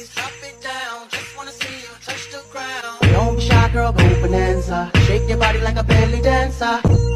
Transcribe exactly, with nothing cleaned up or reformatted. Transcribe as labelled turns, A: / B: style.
A: please drop it down. Just wanna see you touch the ground.
B: Don't be shy, girl, go bonanza. Shake your body like a belly dancer.